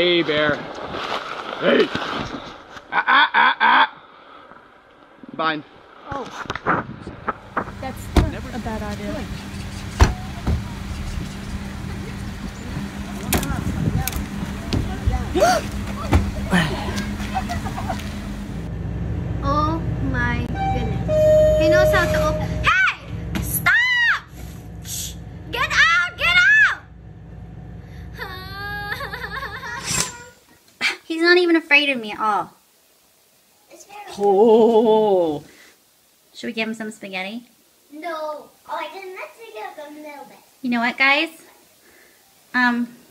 Hey, bear. Hey. Fine. Oh. That's a bad idea. Oh my goodness. He knows how to open. Hey! Stop! Shh. Get out! Get out! He's not even afraid of me at all. Oh. Should we give him some spaghetti? No. Oh, I didn't. Let's take it a little bit. You know what, guys?